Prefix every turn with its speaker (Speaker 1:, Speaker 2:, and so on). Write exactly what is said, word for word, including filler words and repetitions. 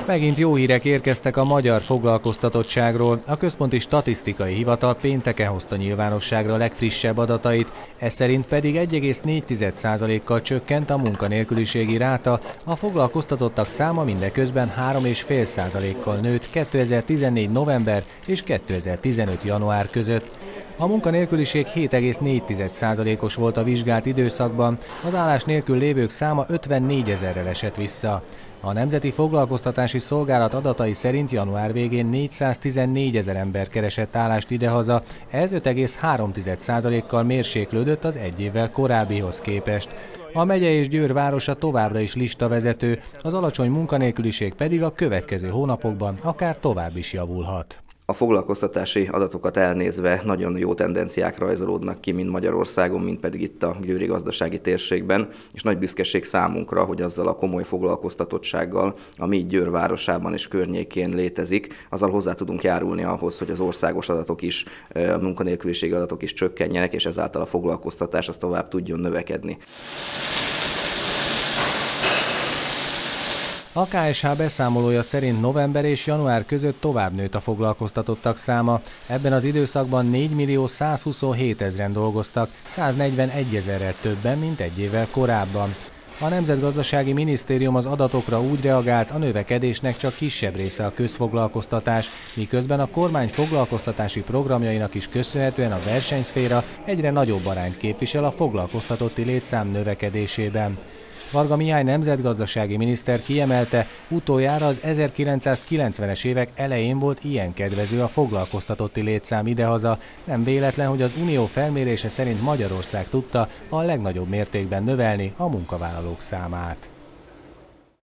Speaker 1: Megint jó hírek érkeztek a magyar foglalkoztatottságról. A Központi Statisztikai Hivatal pénteken hozta nyilvánosságra a legfrissebb adatait, ez szerint pedig egy egész négy százalékkal csökkent a munkanélküliségi ráta, a foglalkoztatottak száma mindeközben három egész öt százalékkal nőtt kétezer-tizennégy november és kétezer-tizenöt január között. A munkanélküliség hét egész négy százalékos volt a vizsgált időszakban, az állás nélkül lévők száma ötvennégyezer-rel esett vissza. A Nemzeti Foglalkoztatási Szolgálat adatai szerint január végén négyszáztizennégyezer ember keresett állást idehaza, ez öt egész három százalékkal mérséklődött az egy évvel korábbihoz képest. A megye és Győr városa továbbra is listavezető, az alacsony munkanélküliség pedig a következő hónapokban akár tovább is javulhat.
Speaker 2: A foglalkoztatási adatokat elnézve nagyon jó tendenciák rajzolódnak ki, mind Magyarországon, mind pedig itt a győri gazdasági térségben, és nagy büszkeség számunkra, hogy azzal a komoly foglalkoztatottsággal, ami itt Győr városában és környékén létezik, azzal hozzá tudunk járulni ahhoz, hogy az országos adatok is, a munkanélküliségi adatok is csökkenjenek, és ezáltal a foglalkoztatás az tovább tudjon növekedni.
Speaker 1: A ká es há beszámolója szerint november és január között tovább nőtt a foglalkoztatottak száma. Ebben az időszakban négy millió százhuszonhét ezren dolgoztak, száznegyvenegy ezerrel többen, mint egy évvel korábban. A Nemzetgazdasági Minisztérium az adatokra úgy reagált, a növekedésnek csak kisebb része a közfoglalkoztatás, miközben a kormány foglalkoztatási programjainak is köszönhetően a versenyszféra egyre nagyobb arányt képvisel a foglalkoztatotti létszám növekedésében. Varga Mihály nemzetgazdasági miniszter kiemelte, utoljára az ezerkilencszázkilencvenes évek elején volt ilyen kedvező a foglalkoztatotti létszám idehaza, nem véletlen, hogy az Unió felmérése szerint Magyarország tudta a legnagyobb mértékben növelni a munkavállalók számát.